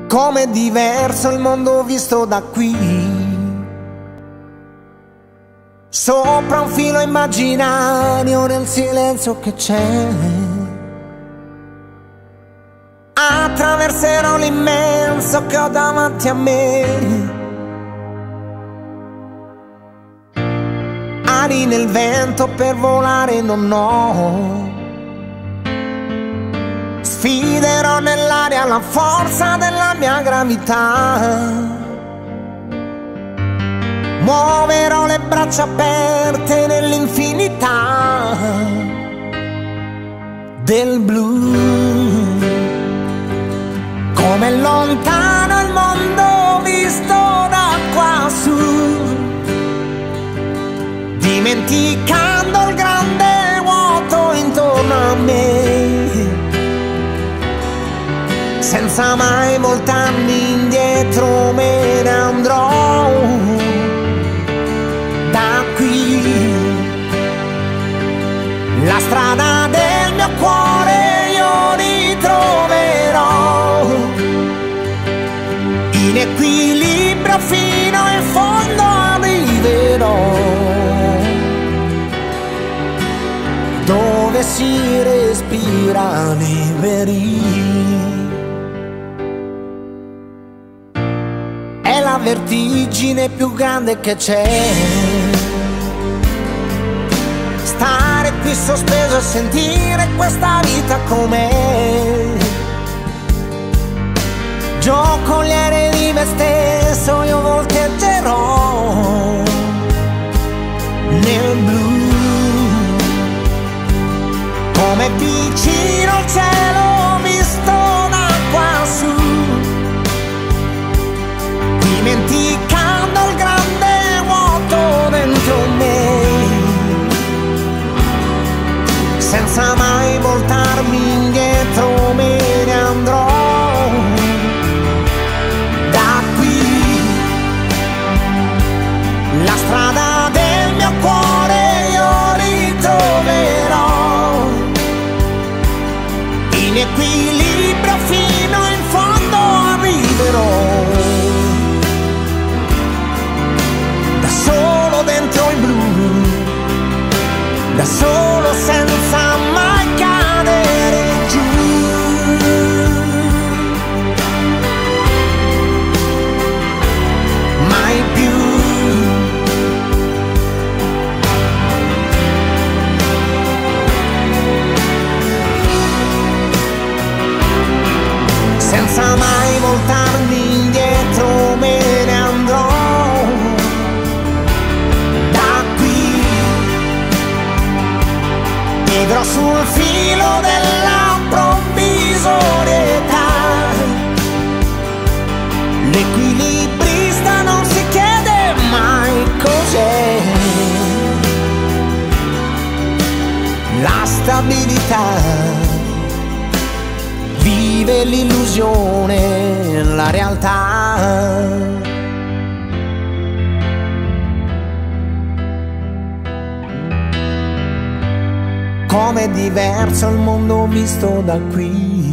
Com'è diverso il mondo visto da qui. Sopra un filo immaginario nel silenzio che c'è, attraverserò l'immenso che ho davanti a me. Ali nel vento per volare non ho, sfiderò nell'aria la forza della mia gravità. Muoverò le braccia aperte nell'infinità del blu. Com'è lontano il mondo visto da quassù, dimenticando il grande vuoto intorno a me, senza mai voltarmi indietro me ne andrò da qui. La strada del mio cuore io ritroverò, in equilibrio fino in fondo arriverò, dove si respira liberi. È la vertigine più grande che c'è, stare qui sospeso e sentire questa vita com'è. Giocoliere di me stesso io volteggerò nel blu. Come vicino il cielo visto da quassù, dimenticando il grande vuoto dentro me, senza mai voltarmi indietro me ne andrò da qui. La strada del mio cuore io ritroverò, in equilibrio fino in fondo arriverò, da solo dentro il blu, da solo senza mai cadere giù. Mai più. Senza mai voltarmi indietro me ne andrò da qui. Vivrò sul filo della provvisorietà. L'equilibrista non si chiede mai cos'è la stabilità. Vive l'illusione, la realtà. Com'è diverso il mondo visto da qui.